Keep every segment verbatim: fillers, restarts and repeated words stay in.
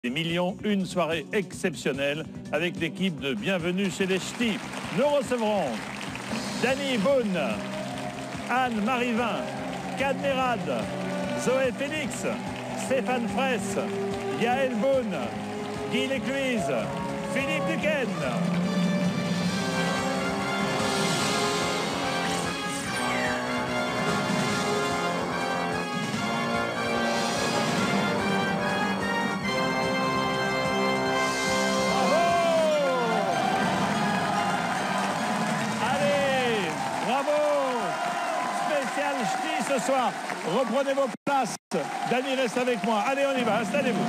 Des millions, une soirée exceptionnelle avec l'équipe de Bienvenue chez les Ch'tis. Nous recevrons Danny Boone, Anne Marivin, Kad Merad, Zoé Félix, Stéphane Fraisse, Yael Boone, Guy Lécuise, Philippe Duquesne. Ce soir, reprenez vos places. Danny reste avec moi. Allez, on y va. Installez-vous.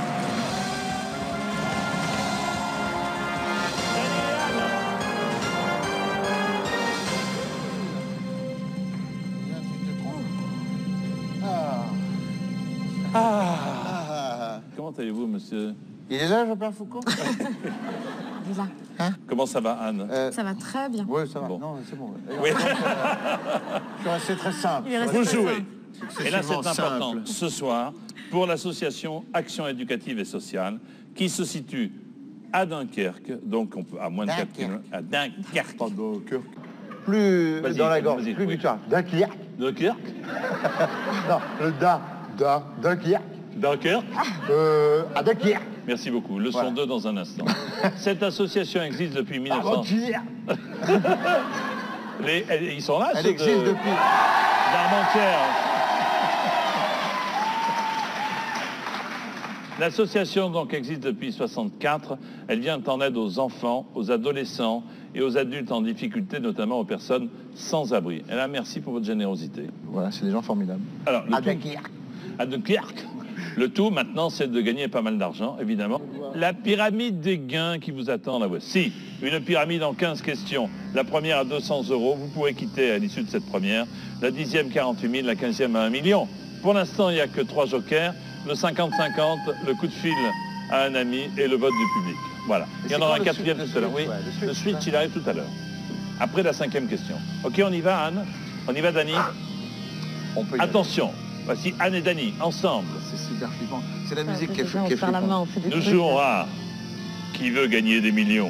Ah. Ah. Comment allez-vous, monsieur? Il est là, Jean-Pierre Foucault? Il est là. Hein? Comment ça va, Anne? euh... Ça va très bien. Oui, ça va. Bon. Non, c'est bon. Oui. Je suis resté très simple. Vous jouez. Et là, c'est important. Simple. Ce soir, pour l'association Action éducative et sociale, qui se situe à Dunkerque, donc on peut, à moins de quatre kilomètres, à Dunkerque. Pas Dunkerque. Plus dans la gorge, plus oui. butoir. Dunkerque. Dunkerque. Non, le da, da, Dunkerque. Dunkerque. Euh, à Dunkerque. Merci beaucoup. Leçon voilà. deux dans un instant. Cette association existe depuis mille neuf cents. Les, elles, ils sont là. Elle existe de... depuis. d'Armentières. L'association donc existe depuis soixante-quatre. Elle vient en aide aux enfants, aux adolescents et aux adultes en difficulté, notamment aux personnes sans abri. Et là, merci pour votre générosité. Voilà, c'est des gens formidables. Alors, le à tout... Dunkerque. À Dunkerque. Le tout, maintenant, c'est de gagner pas mal d'argent, évidemment. La pyramide des gains qui vous attend, la voici. Une pyramide en quinze questions. La première à deux cents euros. Vous pourrez quitter à l'issue de cette première. La dixième, quarante-huit mille. La quinzième, à un million. Pour l'instant, il n'y a que trois jokers. Le cinquante cinquante, le coup de fil à un ami et le vote du public. Voilà. Il y en aura un quatrième tout à l'heure. Oui, le switch, il arrive tout à l'heure. Après la cinquième question. Ok, on y va, Anne? On y va, Danny? On peut y Attention. Voici Anne et Danny, ensemble. C'est super flippant. C'est la musique ah, qui est, bien, qui est flippante. La main, on fait des Nous trucs, jouons à Qui veut gagner des millions?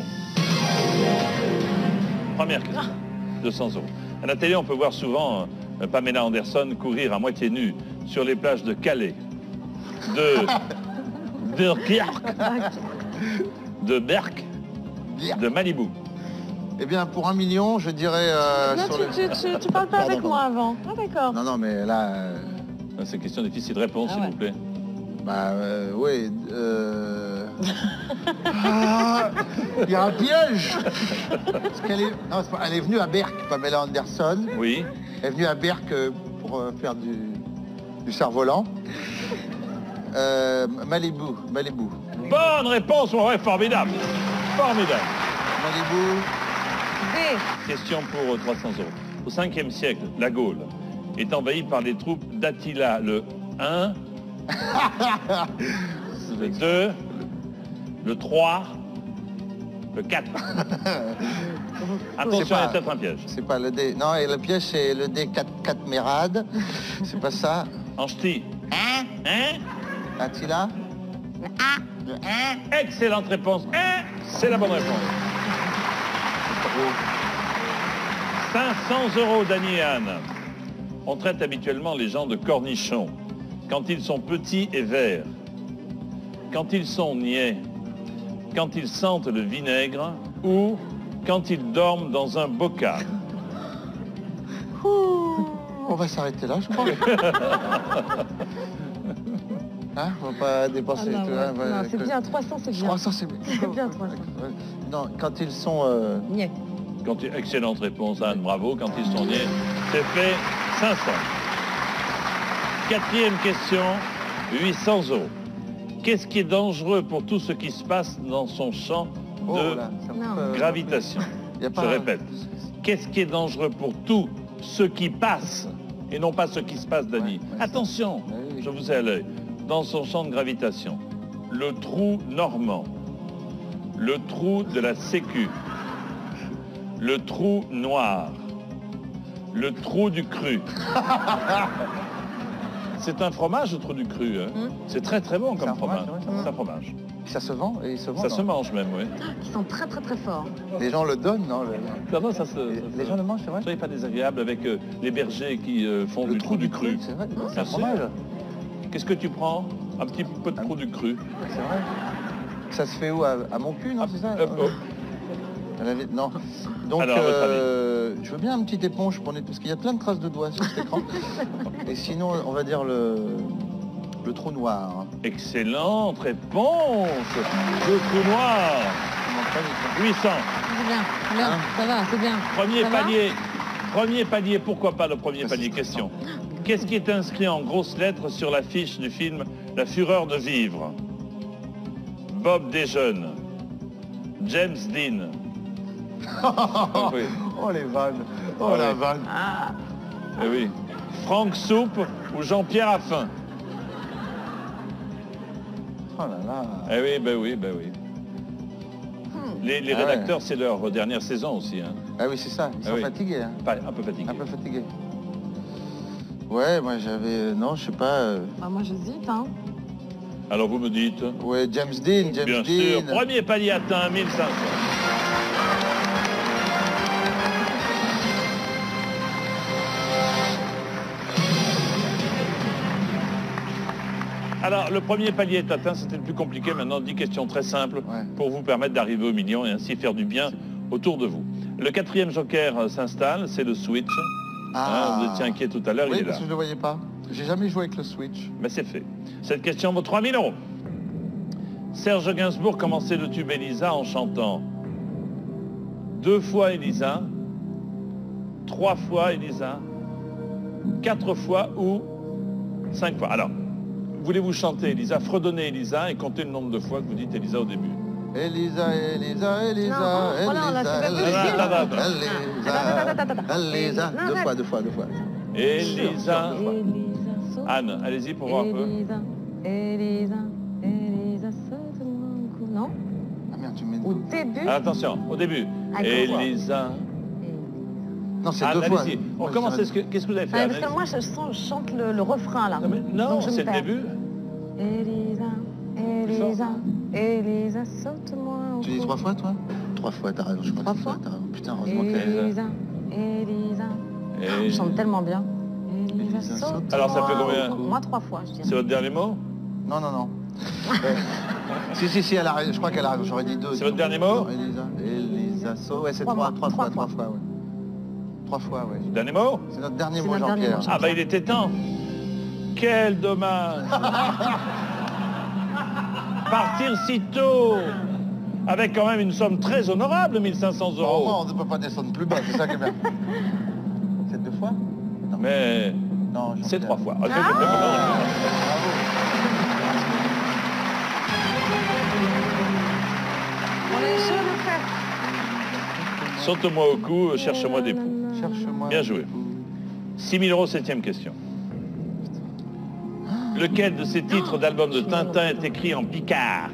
Première question, deux cents euros. À la télé, on peut voir souvent euh, Pamela Anderson courir à moitié nue sur les plages de Calais, de Dunkerque, de Berck, de Malibu. Eh bien, pour un million, je dirais... Euh, non, sur tu, le... tu, tu, tu parles pas pardon, avec pardon. moi avant. Ah, d'accord. Non, non, mais là... Euh... C'est une question difficile. Réponse, Ah, s'il ouais. vous plaît. Bah, euh, oui. Euh... ah, il y a un piège. Parce qu'elle est... Non, pas... Elle est venue à Berck, Pamela Anderson. Oui. Elle est venue à Berck euh, pour euh, faire du, du cerf-volant. Euh, Malibu, Malibu. Bonne réponse, ouais, formidable. Formidable. Malibu. D. Question pour trois cents euros. Au cinquième siècle, la Gaule est envahie par les troupes d'Attila le un, le deux, le trois, le quatre. Attention, pas- il y a peut-être un piège. C'est pas le D. Non, et le piège, c'est le D quatre Merad. C'est pas ça. En ch'ti. Hein? Hein? Attila. Le un. Excellente réponse. Hein? C'est la bonne réponse. cinq cents euros, Danny et Anne. On traite habituellement les gens de cornichons quand ils sont petits et verts, quand ils sont niais, quand ils sentent le vinaigre ou quand ils dorment dans un bocal. On va s'arrêter là, je crois. Hein, on va pas dépenser. Ah, non, tout, ouais. hein, Non, ouais, c'est que- bien, trois cents, c'est bien. trois cents, c'est bien. C'est bien, trois cents. Ouais. Non, quand ils sont... Euh... Niais. Quand ils- Excellente réponse, Anne, bravo. Quand ils sont niais, c'est fait cinq cents. Quatrième question, huit cents euros. Qu'est-ce qui est dangereux pour tout ce qui se passe dans son champ Oh de là, ça me Non. fait- gravitation? Y a Je pas- répète. Qu'est-ce qui est dangereux pour tout ce qui passe et non pas ce qui se passe, Dany? Ouais, ouais, Attention, Ouais, oui. je vous ai à l'œil. Dans son champ de gravitation, le trou normand, le trou de la Sécu, le trou noir, le trou du cru. C'est un fromage, le trou du cru. Hein. Mmh. C'est très très bon C'est comme un fromage, fromage. c'est vrai, C'est un fromage. Ça se vend et il se vend. Ça non se mange même, oui. Ils sont très très très forts. Les gens le donnent, non le... Non, non, ça se... Les, ça les se- gens le mangent, c'est vrai. Soyez pas désagréable avec euh, les bergers qui euh, font Le du trou du cru. c'est vrai. C'est Bien un sûr. fromage. Qu'est-ce que tu prends? Un petit peu de trou du cru. C'est vrai. Ça se fait où? À, à mon cul, non, c'est ça? Hop, hop. À la vie- Non. Donc, Alors, à votre euh, je veux bien une petite éponge pour nettoyer, parce qu'il y a plein de traces de doigts sur cet écran. Et sinon, on va dire le, le trou noir. Excellente réponse. Le trou noir. huit cents. C'est bien, c'est bien, Hein ça va, c'est bien. Premier Ça va palier. Premier palier, pourquoi pas le premier Ça, palier? c'est Question. Qu'est-ce qui est inscrit en grosses lettres sur l'affiche du film La Fureur de vivre? Bob Desjeunes. James Dean. Oui. Oh les vannes. Oh Ah la oui. vanne. Ah, Eh oui. Franck Soupe ou Jean-Pierre Affin? Oh là là. Eh oui, ben oui, ben oui. Les, les Ah ouais. rédacteurs, c'est leur dernière saison aussi. Hein. Ah oui, c'est ça. Ils Ah sont oui. fatigués. Hein. Pas, un peu fatigué. Un peu fatigués. Ouais, moi j'avais... Non, je sais pas... euh, bah moi j'hésite, hein. Alors vous me dites? Ouais, James Dean, James Bien Dean. sûr. Premier palier atteint, mille cinq cents. Alors, le premier palier est atteint, c'était le plus compliqué. Maintenant, dix questions très simples Ouais. pour vous permettre d'arriver au million et ainsi faire du bien autour de vous. Le quatrième joker euh, s'installe, c'est le switch. Hein, vous étiez inquiet tout à l'heure, Oui, il est là. parce que je ne le voyais pas. J'ai jamais joué avec le Switch. Mais c'est fait. Cette question vaut trois mille euros. Serge Gainsbourg commençait le tube Elisa en chantant deux fois Elisa, trois fois Elisa, quatre fois ou cinq fois. Alors, voulez-vous chanter Elisa, fredonner Elisa et compter le nombre de fois que vous dites Elisa au début? Elisa, Elisa, Elisa, Non, oh non, là, c'est pas Elisa, possible. Attends, attends, attends. Elisa, Attends, attends, attends, attends. Elisa. Non, Deux arrête. fois, deux fois, deux fois. Elisa. Elisa, saute. Anne, allez-y pour voir un peu. Elisa, Elisa, Elisa, saute-moi un coup. Non? Ah merde, tu mets... Au début. Alors, attention, au début. Ah, deux fois. Elisa. Non, c'est Anne, deux fois. allez-y. On Moi, je commence. dirais- Est-ce que- Qu'est-ce que vous avez fait, Ah, Anne? parce que moi je, sens, je chante le, le refrain là. Non, mais non, Donc, je me c'est le perds. début. Elisa, Elisa, Elisa, saute-moi un Tu dis coup. trois fois, toi? Trois fois, t'as raison. Je crois Trois que c'est fois ça, t'as raison. Putain, heureusement que... Elisa, Elisa. Et- Je chante tellement bien. Elisa, Elisa, saute-moi Alors, ça fait combien? un coup. Moi trois fois, je C'est dirais. votre dernier mot? Non, non, non. Euh, si, si, si, elle a raison. Je crois qu'elle a raison. J'aurais dit deux. C'est votre dernier mot? Non, Elisa, Elisa, so... Ouais, c'est Trois trois, mots, trois trois fois, trois fois. fois, ouais. Trois fois, ouais. Dernier mot? C'est notre dernier C'est mot, notre dernier Jean-Pierre. mot, Ah bah il était temps. Quel dommage. Partir si tôt. Avec quand même une somme très honorable, mille cinq cents Bon, euros. enfin, on ne peut pas descendre plus bas, c'est ça qui est bien. C'est deux fois? Non. Mais Non, Jean-Pierre. c'est trois fois. Ah, c'est- Ah. On est chaud de faire. Saute-moi au cou, cherche-moi des poux. Cherche-moi. Bien joué. six mille euros, septième question. Lequel de ces titres d'albums de Tintin est écrit en picard?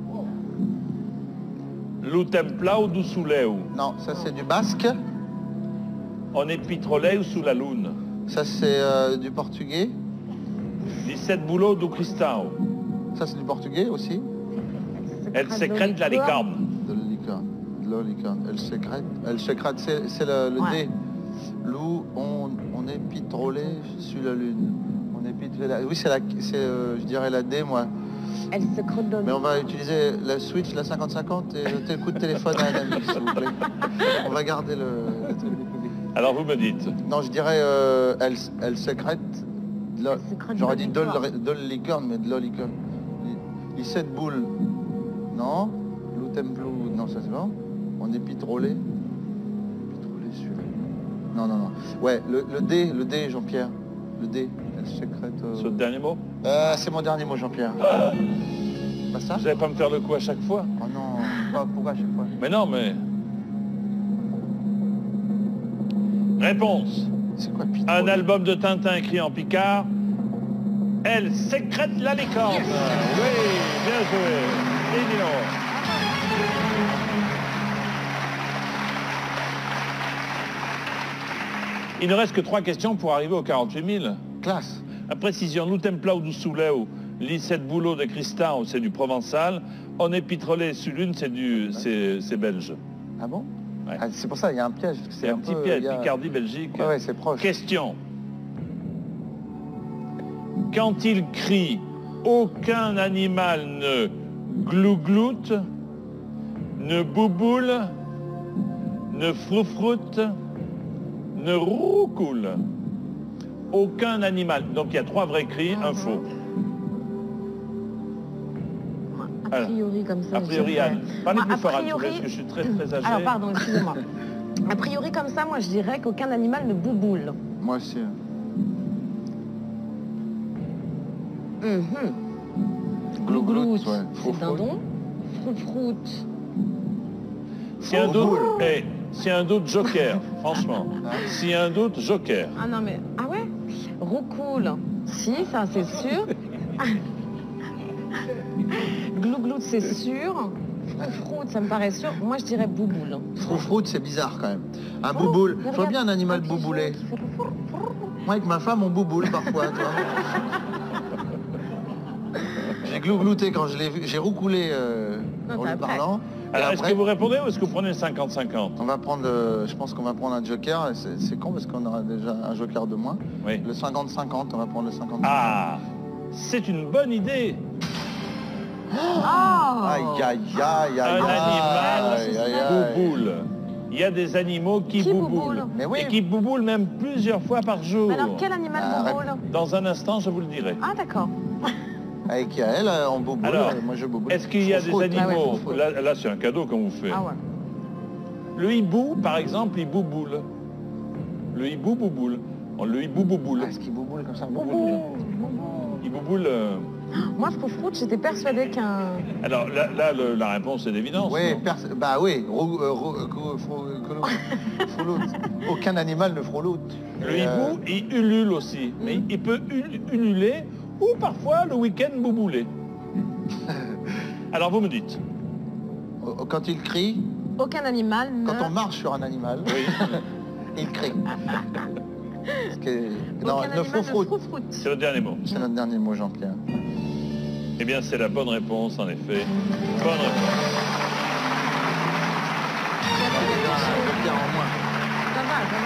Lu templa ou du soleil? Non, ça c'est du basque. On est pitrolé ou sous la lune? Ça c'est euh, du portugais. dix-sept boulots du cristal. Ça c'est du portugais aussi. Elle sécrète la licorne. De la licorne. De la licorne. Elle sécrète. Elle sécrète, c'est c'est le, le Ouais. D. Lou, on, on est pitrolé sur la lune. On est pitrolé. Oui, c'est la, c'est, euh, je dirais la D, moi. Elle se crotte dans Mais on va utiliser la Switch, la cinquante cinquante et le coup de téléphone à un ami, s'il vous plaît. On va garder le, le truc. Alors vous me dites. Non, je dirais, euh, elle, elle sécrète. de la- Elle sécrète J'aurais de dit la de, licorne. la- de la licorne, mais de la licorne. Il sept boules. Non. Lou Templou, non, ça c'est bon. On est pitrolé. Pitrolé sur la- Non, non, non. Ouais, le, le D, le D, Jean-Pierre. Le D, elle sécrète. euh, Ce dernier mot? euh, c'est mon dernier mot, Jean-Pierre. Pas ça? Vous n'allez pas me faire le coup à chaque fois? Oh non, pas- pourquoi à chaque fois? Mais non, mais... Réponse. C'est quoi pitrolé? Un album de Tintin écrit en picard. Elle sécrète la licorne. Oui, bien joué. Et dis donc. Il ne reste que trois questions pour arriver aux quarante-huit mille. Classe. La précision, nous templa ou du souleu, lit sept boulots de cristal, c'est du provençal. On est pétrolé sur l'une, c'est du, c'est c'est belge. Ah bon? Ouais. Ah, c'est pour ça, il y a un piège. C'est un, un petit peu, piège, a... Picardie, Belgique. Ouais, ouais, c'est proche. Question. Quand il crie, aucun animal ne glougloute, ne bouboule, ne froufroute, ne roucoule. Aucun animal. Donc il y a trois vrais cris, un faux. A priori, comme ça. A priori, Anne. Parlez plus fort, Anne, priori... parce que je suis très très âgé. Alors, pardon, excusez-moi. A priori, comme ça, moi, je dirais qu'aucun animal ne bouboule. Moi aussi. Mm-hmm. Glougloute, ouais. c'est dindon. Froufroute. Si un doute, hey, si un doute, joker, franchement. Si un doute, joker. Ah non, mais... Ah ouais? Roucoule. Si, ça, c'est sûr. Glougloute, c'est sûr. Froufroute, ça me paraît sûr. Moi, je dirais bouboule. Froufroute, c'est bizarre quand même. Un Oh, bouboule. mais Je vois regarde, bien un animal un pigeon boubouler. qui fait le frou, frou. Moi, avec ma femme, on bouboule parfois, tu vois. J'ai glouglouté quand je l'ai vu. J'ai roucoulé euh, Non, en t'as lui après. parlant. Et Alors, est-ce après, que vous répondez ou est-ce que vous prenez le cinquante cinquante? on va prendre, le- je pense qu'on va prendre un joker. et C'est c'est con parce qu'on aura déjà un joker de moins. Oui. Le cinquante cinquante, on va prendre le cinquante cinquante. Ah, c'est une bonne idée. Oh Aïe, aïe, aïe, aïe, Un aïe, animal aïe, aïe, aïe. bouboule. Il y a des animaux qui, Qui bouboulent. bouboulent. Mais oui. Et qui bouboulent même plusieurs fois par jour. Mais alors, quel animal Ah, bouboule? Dans un instant, je vous le dirai. Ah, d'accord. Avec Yael, euh, on bouboule. Alors, euh, moi je bouboule. Est-ce qu'il y a des Froufroute. Ah ouais, animaux, froufroute. là, là c'est un cadeau qu'on vous fait. Ah ouais. Le hibou, par exemple, il bouboule. Le hibou bouboule. On- Le hibou bouboule. Ah, est-ce qu'il bouboule comme ça? Bouboule. Il bouboule... euh, Moi, froufroute, j'étais persuadée qu'un... Alors là, là, le- la réponse est d'évidence. Oui, non pers- bah oui, rou- euh, rou- euh, cou- frou- colo- froloute. Aucun animal ne froloute. Le Et, euh, hibou, il ulule aussi. Mais il peut ul- ululer ou parfois le week-end boubouler. Alors vous me dites. euh, quand il crie, Aucun animal ne... quand on marche sur un animal, Oui. il crie. Parce que- non, Aucun ne animal froufroute. froufroute. C'est le dernier mot. C'est notre dernier mot, Jean-Pierre. Eh bien, c'est la bonne réponse, en effet. Bonne réponse. Jean-Pierre en moins. Ça va, ça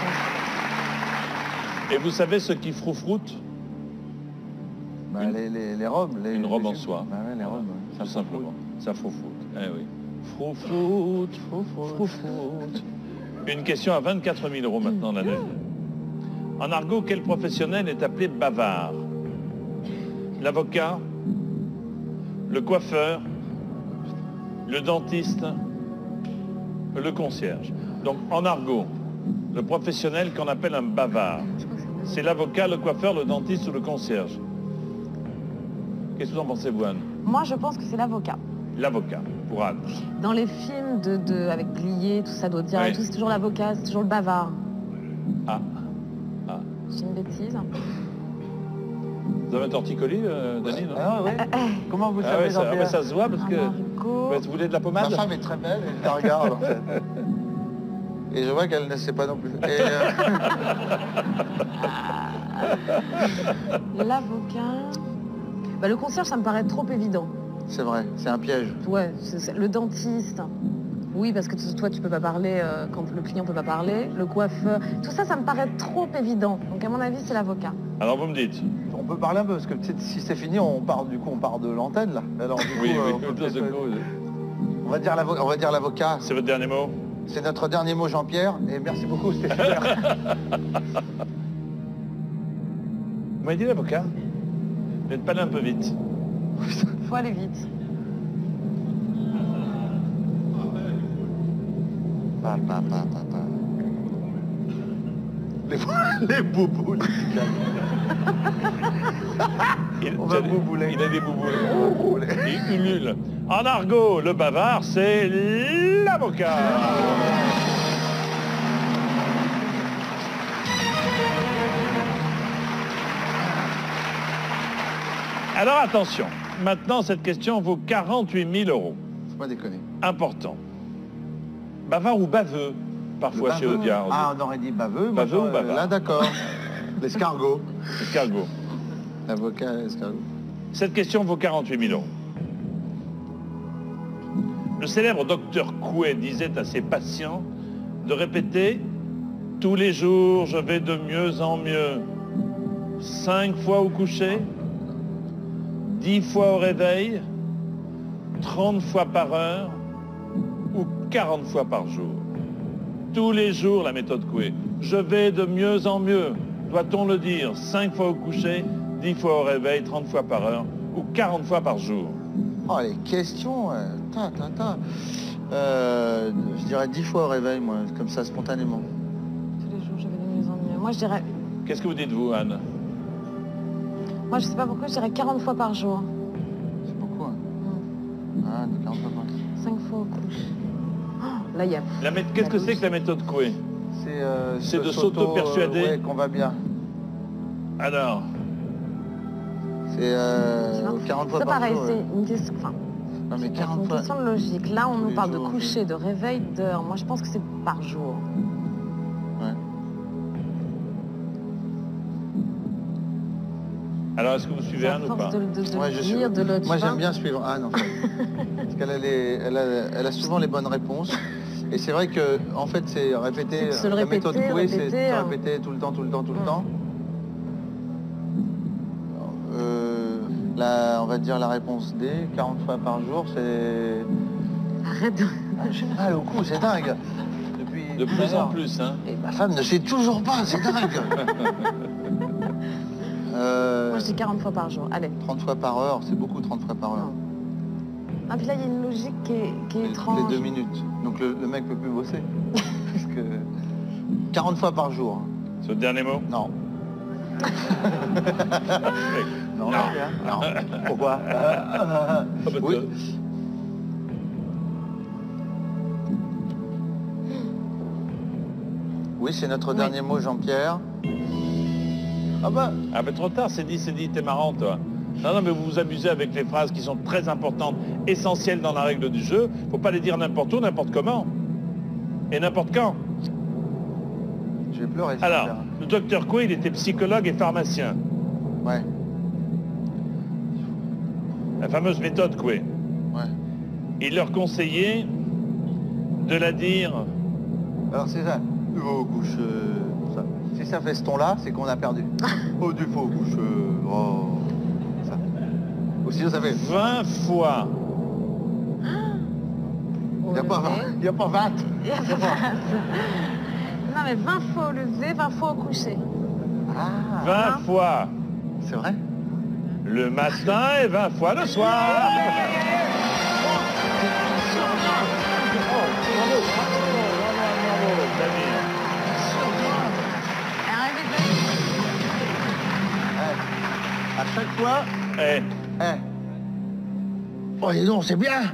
va. Et vous savez ce qui froufroute? Bah, Une- les, les- les robes. Les, Une robe les en jupes. soie. Bah ouais, les robes. Tout Ça simplement. Ça froufroute. Eh oui. Froufroute, froufroute, froufroute. Une question à vingt-quatre mille euros maintenant, la neuvième. En argot, quel professionnel est appelé bavard? L'avocat, le coiffeur, le dentiste, le concierge. Donc en argot, le professionnel qu'on appelle un bavard, c'est l'avocat, le coiffeur, le dentiste ou le concierge. Qu'est-ce que vous en pensez, vous, Anne? Moi, je pense que c'est l'avocat. L'avocat, pour Anne. Dans les films de, de avec Glié, tout ça doit dire, Ouais. et tout, c'est toujours l'avocat, c'est toujours le bavard. Ah, ah. C'est une bêtise. Vous avez un torticolis, euh, Dany, non? Ah ouais. Comment vous Ah savez, ouais, ça, ah Jean-Pierre? ouais, ça se voit parce Un que... Margot. Ouais, vous voulez de la Ma pommade? femme est très belle et je la regarde en fait. Et je vois qu'elle ne sait pas non plus. Et, euh, L'avocat... Bah, le concierge, ça me paraît trop évident. c'est vrai, c'est un piège. Ouais, c'est- c'est- le dentiste. Oui, parce que t- toi, tu peux pas parler euh, quand le client peut pas parler. Le coiffeur. Tout ça, ça me paraît trop évident. Donc, à mon avis, c'est l'avocat. Alors vous me dites. On peut parler un peu parce que tu sais, si c'est fini, on part du coup, on part de l'antenne là. Alors du coup, Oui, euh, oui, on, peut tout peut-être- ce coup, on va dire l'avo- on va dire l'avocat. c'est votre dernier mot? C'est notre dernier mot, Jean-Pierre. Et merci beaucoup, c'était super. Vous m'avez dit l'avocat? Vous n'êtes pas allé un peu vite. Faut aller vite. Pa, pa, pa, pa, pa. Les, les bouboules. Il, On va il a- boubouler. Il a des bouboules. Boubouler. Il ulule. En argot, le bavard, c'est l'avocat. Alors attention, maintenant cette question vaut quarante-huit mille euros. Faut pas déconner. Important. Bavard ou baveux, parfois Le chez baveux. Audiard. Ah, on aurait dit baveux. moi, Baveux ou euh, bavard? Là, d'accord. L'escargot. Escargot. L'avocat, l'escargot. Cette question vaut quarante-huit mille euros. Le célèbre docteur Coué disait à ses patients de répéter « Tous les jours, je vais de mieux en mieux. Cinq fois au coucher, dix fois au réveil, trente fois par heure ou quarante fois par jour. » Tous les jours, la méthode Coué. Je vais de mieux en mieux. Doit-on le dire cinq fois au coucher, dix fois au réveil, trente fois par heure ou quarante fois par jour? Oh, les questions, euh, ta, ta, ta. Euh, je dirais dix fois au réveil, moi, comme ça, spontanément. Tous les jours, je vais de mieux en mieux. Moi, je dirais... Qu'est-ce que vous dites, vous, Anne? Moi, je sais pas pourquoi, je dirais quarante fois par jour. C'est beaucoup, hein. Mm. Ah, de quarante fois par jour. cinq fois au couche. Oh, là, il y a... La mé- Qu'est-ce que c'est que la méthode Coué? C'est euh, C'est se de s'auto- s'auto-persuader. euh, ouais, qu'on va bien. Alors, C'est euh, Tu vois, quarante fois ça, par pareil, jour. c'est ouais. une question... Enfin, Non, mais c'est quarante une fois. question de logique. Là, on Tous nous les parle de jours, coucher, de réveil, d'heure. Moi, je pense que c'est par jour. Ouais. alors est-ce que vous suivez À Anne ou force pas? de, de, de Ouais, le je dire, suis- de le... Moi, tu vois. j'aime bien suivre Anne, en fait. Parce qu'elle a, les- elle a, elle a souvent les bonnes réponses. Et c'est vrai que, en fait, c'est répéter. C'est de se le la méthode répéter, Coué, c'est répéter, de hein. répéter tout le temps, tout le temps, tout le Mm. temps. Euh, la, on va dire la réponse D, quarante fois par jour, c'est... Arrête de... Ah, j'ai mal au cou, c'est dingue. Depuis De tout à plus en l'heure. plus, hein. Et ma femme ne sait toujours pas, c'est dingue. euh, Moi, je dis quarante fois par jour. Allez. trente fois par heure, c'est beaucoup trente fois par heure. Non. Ah, puis là, il y a une logique qui est, qui est Les- étrange. Les deux minutes. Donc le, le mec peut plus bosser. Parce que quarante fois par jour. Ce dernier mot? Non. Non, Non. bien. Non. Pourquoi Ah, parce Oui. que- Oui, c'est notre Oui. dernier mot, Jean-Pierre. Ah bah, Ah mais trop tard, c'est dit, c'est dit, t'es marrant toi. Non, non, mais vous vous amusez avec les phrases qui sont très importantes, essentielles dans la règle du jeu. Faut pas les dire n'importe où, n'importe comment. Et n'importe quand. je vais pleurer. Alors, Jean-Pierre. le docteur Coué, il était psychologue et pharmacien. Ouais, La fameuse méthode Coué. ouais. Il leur conseillait de la dire... Alors c'est ça. Oh, couche. euh, ça. Si ça fait ce ton-là, c'est qu'on a perdu. Oh, du faux, couche. euh, oh. Ça. Ou sinon ça fait. vingt fois. Au Il n'y a, pas lever. vingt. Il y a pas vingt. Il y a pas vingt. Non, mais vingt fois au lever, vingt fois au coucher. Ah, vingt fois c'est vrai. le matin et vingt fois le soir. Arrêtez de- Ouais. À chaque fois. Eh, Eh. Oh, dis donc, c'est bien.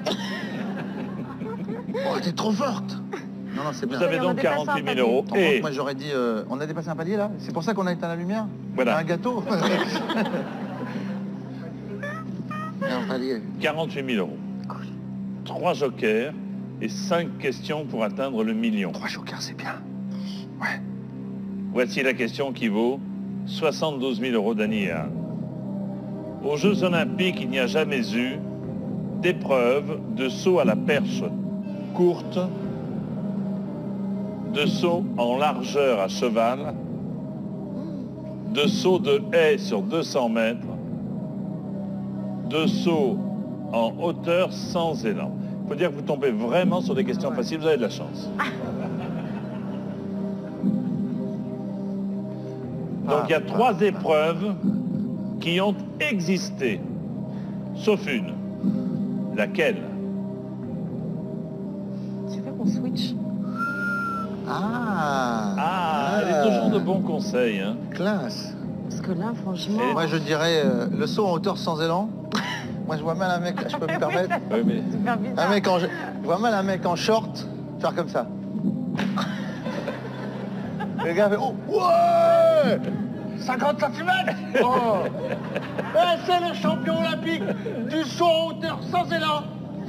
Oh, t'es trop forte. Non, non, c'est bien. vous avez on a donc dépassé un quarante-huit mille palier. euros. Par contre, Et moi j'aurais dit, euh, on a dépassé un palier là. C'est pour ça qu'on a éteint la lumière. Voilà. Un gâteau. Un palier. quarante-huit mille euros. Trois jokers et cinq questions pour atteindre le million. Trois jokers, c'est bien. Ouais. Voici la question qui vaut soixante-douze mille euros d'Annie et Anne. Aux Jeux Olympiques, il n'y a jamais eu d'épreuve de saut à la perche courte, de saut en largeur à cheval, de saut de haie sur deux cents mètres, de saut en hauteur sans élan. Il faut dire que vous tombez vraiment sur des questions faciles, vous avez de la chance. Donc il y a trois épreuves qui ont existé, sauf une. Laquelle? Tu veux qu'on switch? Ah. Ah, elle est toujours de bons conseils. Hein. Classe. Parce que là, franchement... Et Moi je dirais euh, le saut en hauteur sans élan. Moi je vois mal un mec, je peux me permettre. Oui, mais Super bizarre. Un mec en, je vois mal un mec en short faire comme ça. Le gars fait oh ouais cinquante centimètres. Oh. Eh, c'est le champion olympique du saut en hauteur sans élan.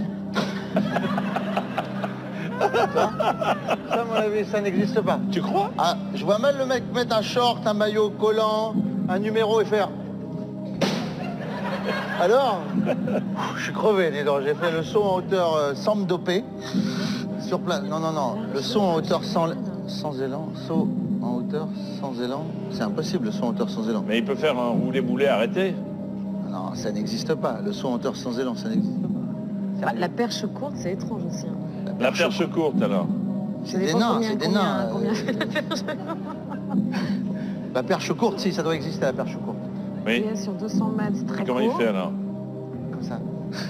ça, ça, à mon avis, ça n'existe pas. tu crois? Ah, je vois mal le mec mettre un short, un maillot collant, un numéro et faire. Alors Je suis crevé, dis donc. J'ai fait le saut en hauteur euh, sans me doper. Sur place. Non, non, non. Le saut en hauteur sans, sans élan. Saut en hauteur sans élan. C'est impossible, le saut en hauteur sans élan. Mais il peut faire un roulé-boulet arrêté. Non, ça n'existe pas. Le saut en hauteur sans élan, ça n'existe pas. Bah, la perche courte, c'est étrange aussi. Hein. La perche courte, alors. C'est des nains, c'est des nains. Combien fait la perche La perche courte, si, ça doit exister, la perche courte. Oui. Et sur deux cents mètres, c'est très Comment court. il fait, alors? Comme ça.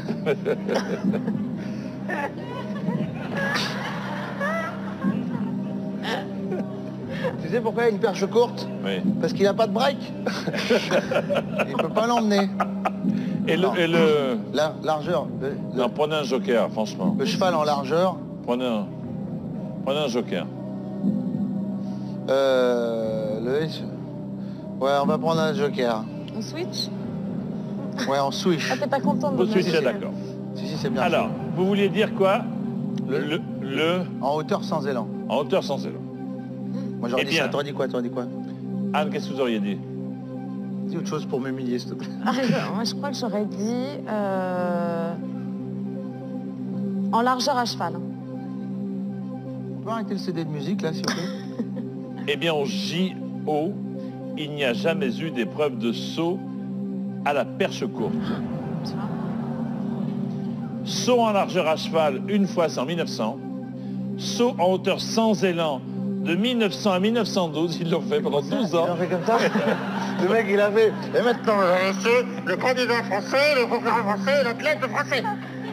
Tu sais pourquoi il y a une perche courte? Oui. Parce qu'il n'a pas de break. Il peut pas l'emmener. Et le... Non. Et le... La largeur. Le, le- Non, prenez un joker, franchement. le cheval en largeur. Prenez un... Prenez un joker. Euh, le... Ouais, on va prendre un joker. On switch. Ouais, on switch. Ah, t'es pas contente de Vous suivez, switcher. d'accord. Si, si, c'est bien. Alors, vous vouliez dire quoi? Le... Le- Le... le- En hauteur sans élan. En hauteur sans élan. Moi j'aurais Eh dit bien. ça. T'aurais dit quoi? T'aurais dit quoi? Anne, qu'est-ce que vous auriez dit? Dis autre chose pour m'humilier, s'il te plaît. Ah, je- moi, je crois que j'aurais dit euh, en largeur à cheval. On peut arrêter le C D de musique, là, s'il vous plaît? Eh bien, au J O, il n'y a jamais eu d'épreuve de saut à la perche courte. Tu vois. Saut en largeur à cheval, une fois, c'est en mille neuf cents. Saut en hauteur sans élan, de mille neuf cents à mille neuf cent douze, ils l'ont fait pendant douze ans. Il en fait comme ça. Le mec, il avait... Et maintenant, vous avez su, le candidat français, le concurrent français et l'athlète français.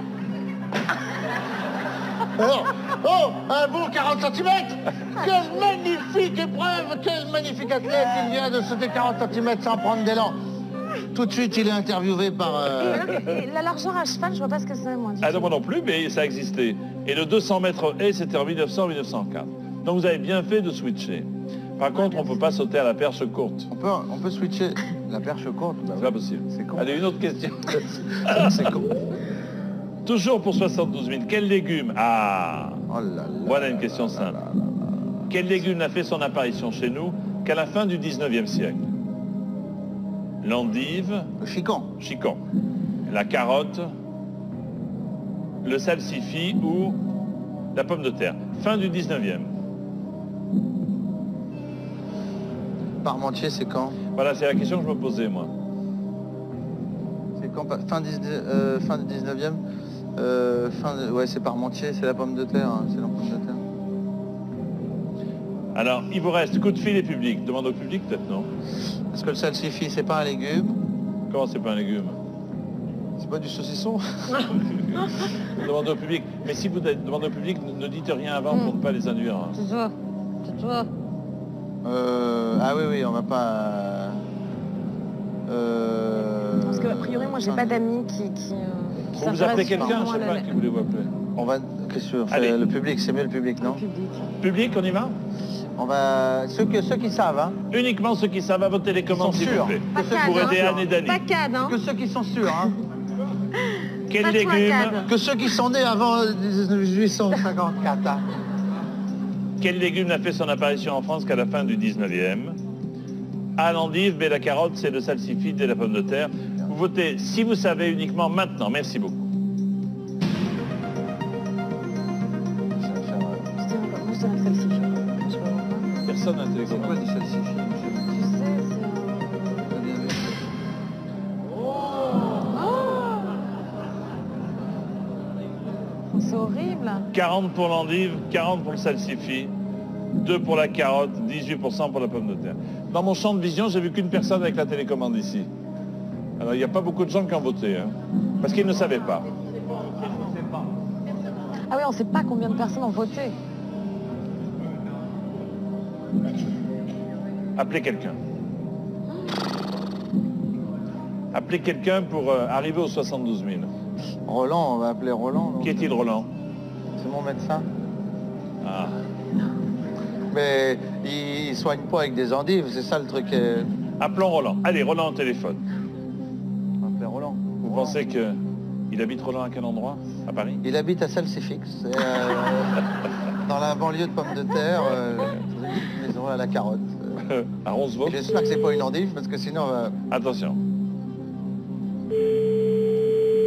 Oh, oh, un bon quarante centimètres. Quelle magnifique épreuve, quel magnifique athlète. Il vient de sauter quarante centimètres sans prendre d'élan. Tout de suite, il est interviewé par... euh, Et la largeur à cheval, je vois pas ce que c'est, moi. du Ah tout. non, moi non plus, mais ça existait. Et le deux cents mètres haie, c'était en mille neuf cents mille neuf cent quatre. Donc vous avez bien fait de switcher. Par contre, on ne peut pas sauter à la perche courte. On peut, on peut switcher la perche courte. Bah C'est oui. pas possible. C'est con. Allez, une autre question. C'est con. Toujours pour soixante-douze mille. Quel légume? Ah, Oh là là voilà là une question là simple. là là là. Quel légume n'a fait son apparition chez nous qu'à la fin du dix-neuvième siècle? L'endive, Le chicon. chicon, la carotte, le salsifis ou la pomme de terre. Fin du dix-neuvième. Parmentier, c'est quand? Voilà, c'est la question que je me posais, moi. C'est quand? Fin, dix, euh, fin du dix-neuvième euh, fin de- Ouais, c'est Parmentier, c'est la pomme de terre. Hein, c'est la pomme de terre. Alors, il vous reste coup de fil et public. Demande au public, peut-être, non? Est-ce que le salsifis, c'est pas un légume? Comment c'est pas un légume? C'est pas du saucisson? Demande au public. Mais si vous demandez au public, ne ne dites rien avant pour ne pas les induire. hein. C'est toi. C'est toi. euh, Ah oui, oui, on va pas... Euh... Parce que, a priori, moi, j'ai pas d'amis qui... qui, euh, qui Vous vous appelez s'intéressent quelqu'un, vraiment je à sais la- pas, qui voulez vous appeler. On va... Qu'est-ce que Allez. Le public, c'est mieux le public, non? au public. Public, on y va? On va... Ceux, que, ceux qui savent, hein? Uniquement ceux qui savent à votre télécommande, Ils sont s'il vous sûrs. plaît. Pas Pour cadre, aider hein. Anne et Dani. Pas cadre, hein. Que ceux qui sont sûrs, hein? Quel Pas toi, légume, cadre. Que ceux qui sont nés avant euh, mille huit cent cinquante-quatre, hein? quel légume n'a fait son apparition en France qu'à la fin du dix-neuvième? A, l'endive, B, la carotte, C, le salsifis, D, la pomme de terre. Vous votez si vous savez uniquement maintenant. Merci beaucoup. Ça va faire, euh, Je dirais pas- moi, je dirais que celle-ci. Je sais pas pourquoi. Personne n'a C'est quoi télécommandé. du salsifis? Tu sais, c'est... euh, C'est horrible. quarante pour l'endive, quarante pour le salsifis, deux pour la carotte, dix-huit pour cent pour la pomme de terre. Dans mon champ de vision, j'ai vu qu'une personne avec la télécommande ici. Alors il n'y a pas beaucoup de gens qui ont voté, hein, parce qu'ils ne savaient pas. Ah oui, on sait pas combien de personnes ont voté. Appelez quelqu'un. Appelez quelqu'un pour euh, arriver aux soixante-douze mille. Roland, on va appeler Roland. non? Qui est-il, Roland? C'est mon médecin. Ah. Mais il, il soigne pas avec des endives, c'est ça le truc. euh. Appelons Roland. Allez, Roland au téléphone. On va appeler Roland. Vous Roland. pensez que il habite Roland à quel endroit? À Paris? Il habite à Salsifix, c'est, euh, dans la banlieue de Pommes de Terre, euh, dans une petite maison à la carotte. Euh, À Roncevaux? J'espère que c'est pas une endive parce que sinon... euh, Attention.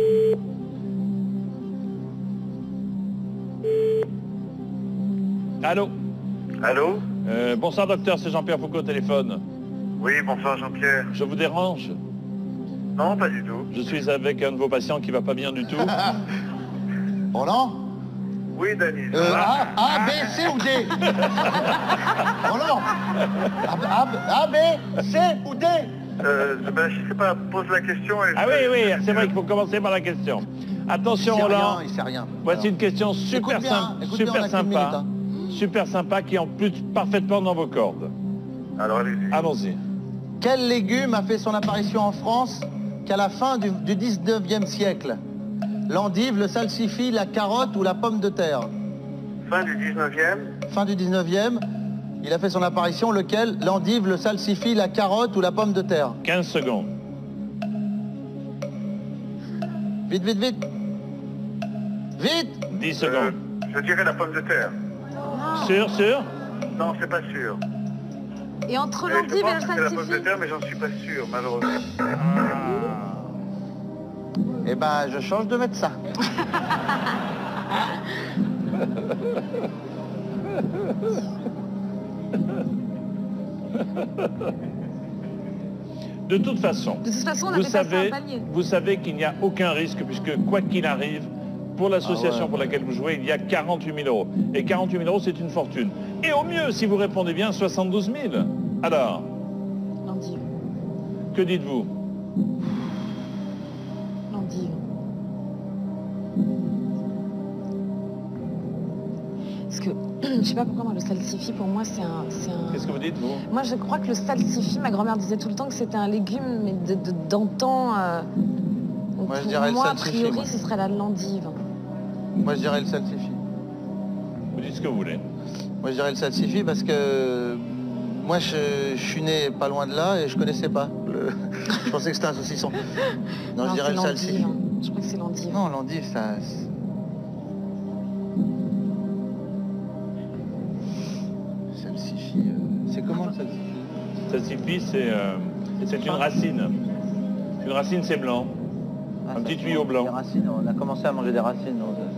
Allô. Allô. Euh, bonsoir docteur, c'est Jean-Pierre Foucault au téléphone. Oui, bonsoir Jean-Pierre. Je vous dérange? Non, pas du tout. Je suis avec un de vos patients qui va pas bien du tout. Roland? Oui, Dany. Euh, A, A, B, C ou D? Roland? A, A, A, B, C ou D? Euh, ben, je sais pas, pose la question et... Ah oui, oui, c'est vrai qu'il faut commencer par la question. Attention Il sait Roland, rien, il sait rien. voici Alors. une question super Écoute bien, sympa, écoute bien, on super a qu'une sympa, minute, hein. super sympa qui est en plus parfaitement dans vos cordes. Alors, allez-y. Allons-y. Quel légume a fait son apparition en France qu'à la fin du, du dix-neuvième siècle? L'endive, le salsifis, la carotte ou la pomme de terre? Fin du dix-neuvième. Fin du dix-neuvième, il a fait son apparition, lequel? L'endive, le salsifis, la carotte ou la pomme de terre? quinze secondes. Vite, vite, vite. Vite. dix secondes. Euh, je dirais la pomme de terre. Sûr, sûr? Non, c'est pas sûr. Et entre Mais je l'endive et pense le que c'est la pomme de salsifis? terre, mais j'en suis pas sûr, malheureusement. Eh ben, je change de médecin. De toute façon, De toute façon, on vous avait passé un savez, palier. vous savez qu'il n'y a aucun risque puisque quoi qu'il arrive, pour l'association Ah ouais. pour laquelle vous jouez, il y a quarante-huit mille euros. Et quarante-huit mille euros, c'est une fortune. Et au mieux, si vous répondez bien, soixante-douze mille. Alors, L'endive. que dites-vous? L'endive. Parce que, je sais pas pourquoi, moi, le salsifis, pour moi, c'est un... c'est un- Qu'est-ce que vous dites, vous? Moi, je crois que le salsifis, ma grand-mère disait tout le temps que c'était un légume, mais de, de- d'antan. euh, donc Moi, je pour dirais le moi, a salsifis, priori, moi. ce serait la l'endive. Moi, je dirais le salsifis. Vous dites ce que vous voulez. Moi, je dirais le salsifis parce que moi, je, je suis né pas loin de là et je connaissais pas. Le... je pensais que c'était un saucisson. Non, je dirais c'est le l'endive. salsifis. hein. Je crois que c'est l'endive. Non, l'endive, ça... Salsifis, euh, c'est comment le salsifis? Salsifis, c'est euh, c'est une racine. Une racine, c'est blanc. Ah, Un ça, petit c'est tuyau blanc. Des racines, on a commencé à manger des racines. donc, ça,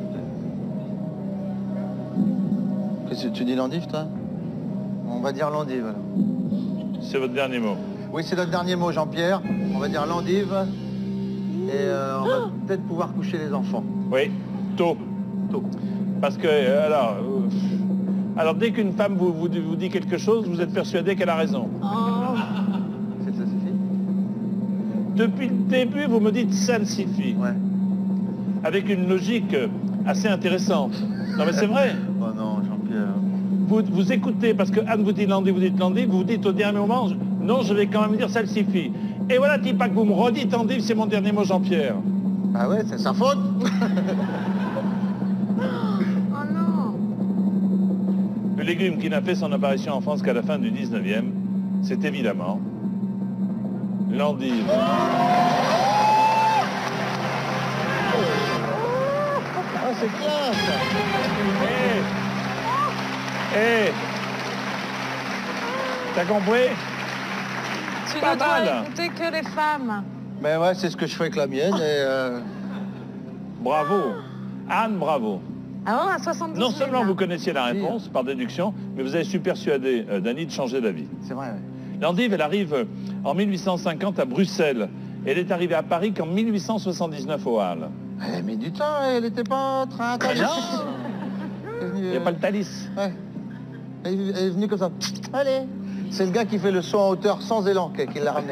c'était- Qu'est-ce que tu dis, l'endive, toi? On va dire l'endive, alors. C'est votre dernier mot. Oui, c'est notre dernier mot, Jean-Pierre. On va dire l'endive. Et euh, on va peut-être pouvoir coucher les enfants. Oui, tôt. Tôt. Parce que, euh, alors, euh, alors dès qu'une femme vous, vous, vous dit quelque chose, vous êtes persuadé qu'elle a raison. Oh, C'est le salsifis? Depuis le début, vous me dites salsifis, Ouais. avec une logique assez intéressante. Non mais c'est vrai. Oh non, Jean-Pierre. Vous, vous écoutez, parce que Anne vous dit l'endive, vous dites l'endive, vous vous dites au dernier moment, je- non, je vais quand même dire salsifis. Et voilà, dis pas que vous me redites endive, c'est mon dernier mot, Jean-Pierre. Bah ouais, c'est sa faute. oh non. Le légume qui n'a fait son apparition en France qu'à la fin du dix-neuvième, c'est évidemment l'endive. Ah, c'est classe. Hé Hé T'as compris? Tu Pas ne dois mal. écouter que les femmes. Mais ouais, c'est ce que je fais avec la mienne. Et euh, Bravo. Anne, bravo. Ah bon, à soixante-douze Non mille, seulement là. vous connaissiez la réponse par déduction, mais vous avez su persuader euh, Dany de changer d'avis. c'est vrai, ouais. L'endive, elle arrive euh, en mille huit cent cinquante à Bruxelles. Elle est arrivée à Paris qu'en mille huit cent soixante-dix-neuf au Halles. Elle a mis du temps, elle n'était pas train Ah non. Elle est Il venue, n'y a euh, pas le Thalys. Ouais. Elle est- elle est venue comme ça. Allez. C'est le gars qui fait le saut en hauteur sans élan qui, qui l'a ramené.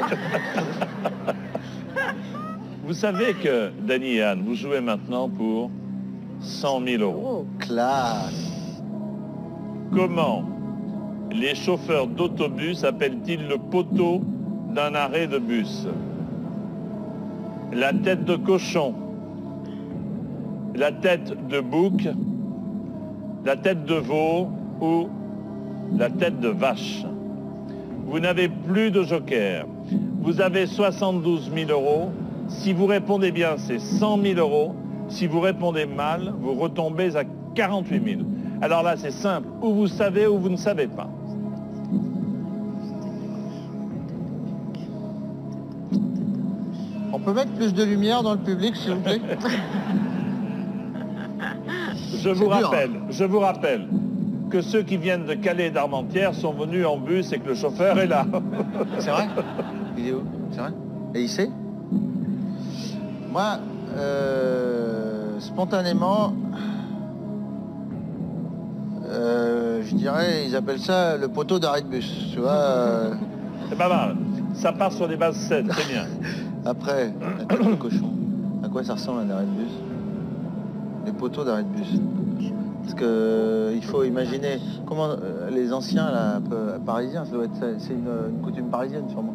Vous savez que Dany et Anne, vous jouez maintenant pour cent mille euros. Oh. Classe. Comment les chauffeurs d'autobus appellent-ils le poteau d'un arrêt de bus? La tête de cochon, la tête de bouc, la tête de veau ou la tête de vache? Vous n'avez plus de joker. Vous avez soixante-douze mille euros. Si vous répondez bien, c'est cent mille euros. Si vous répondez mal, vous retombez à quarante-huit mille. Alors là, c'est simple. Ou vous savez ou vous ne savez pas. On peut mettre plus de lumière dans le public, s'il vous plaît? Je vous dur, rappelle, je vous rappelle que ceux qui viennent de Calais et d'Armentières sont venus en bus et que le chauffeur est là. C'est vrai? Il est où? C'est vrai? Et il sait? Moi, euh, spontanément, euh, je dirais, ils appellent ça le poteau d'arrêt de bus, tu vois. euh, C'est pas mal. Ça part sur des bases saines, c'est bien. Après, la tête de cochon. À quoi ça ressemble un arrêt de bus? Les poteaux d'arrêt de bus. Parce que euh, il faut imaginer comment euh, les anciens là, un peu parisiens, ça doit être, c'est une, une coutume parisienne sûrement.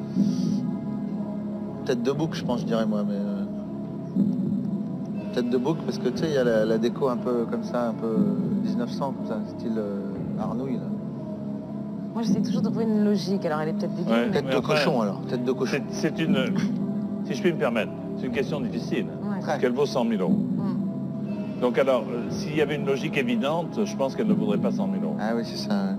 Tête de bouc, je pense, je dirais moi, mais euh, tête de bouc parce que tu sais, il y a la, la déco un peu comme ça, un peu dix-neuf cents comme ça, style euh, Arnouille. Là. Moi, j'essaie toujours de trouver une logique. Alors, elle est peut-être débile, Ouais. mais... Tête Mais de après, cochon alors, tête de cochon. C'est c'est une... Si je puis me permettre, c'est une question difficile. Ouais. Très. Qu'elle vaut cent mille euros. Mm. Donc alors, euh, s'il y avait une logique évidente, je pense qu'elle ne vaudrait pas cent mille euros. Ah oui, c'est ça. ouais.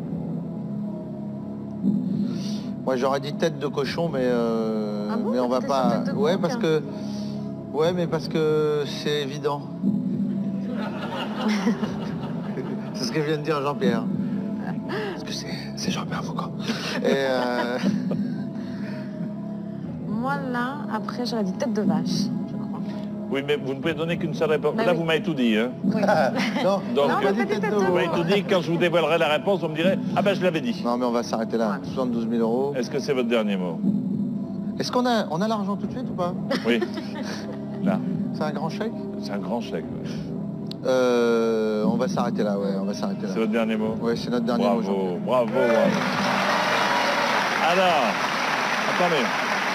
Moi j'aurais dit tête de cochon, mais, euh, Ah bon, mais on va t'es pas. sur tête de Ouais, bouc, parce hein. que. Ouais, mais parce que c'est évident. C'est ce que vient de dire Jean-Pierre. Parce que c'est c'est Jean-Pierre Foucault. Et euh, Moi, là, après, j'aurais dit tête de vache, je crois. Oui, mais vous ne pouvez donner qu'une seule réponse. Bah Là, oui. vous m'avez tout dit. Hein. Oui. non, Donc, on a Non, pas mais dit pas dit tête de tête de Vous veau. m'avez tout dit. Quand je vous dévoilerai la réponse, vous me direz « Ah ben, je l'avais dit Non, mais on va s'arrêter là. Ouais. soixante-douze mille euros. Est-ce que c'est votre dernier mot? Est-ce qu'on a, on a l'argent tout de suite ou pas? Oui. Là, C'est un grand chèque? c'est un grand chèque. ouais. Euh, on va s'arrêter là, ouais, on va s'arrêter là. C'est votre dernier mot? Ouais, c'est notre dernier mot. Bravo, Jean-Pierre. bravo, bravo. Alors, attendez.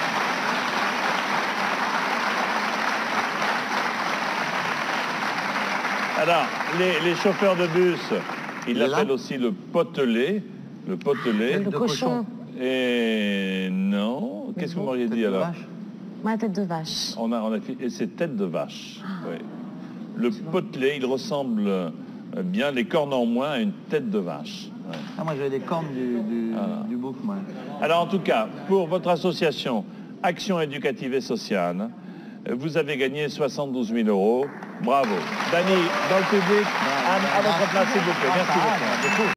Alors, les, les chauffeurs de bus, ils Il est là l'appellent aussi le potelé. Le potelé. Le de cochon. cochon. Et non, qu'est-ce que vous m'auriez Tête dit de alors? vache. Ma tête de vache. On a, on a fait, et c'est tête de vache. Oui. Le potelé, il ressemble euh, bien, les cornes en moins, à une tête de vache. Ouais. Ah, moi j'avais des cornes du, du, Ah. du bouc, moi. Alors en tout cas, pour votre association Action éducative et sociale, euh, vous avez gagné soixante-douze mille euros. Bravo. Dany, dans le public, à, à votre place, s'il vous plaît. Merci beaucoup.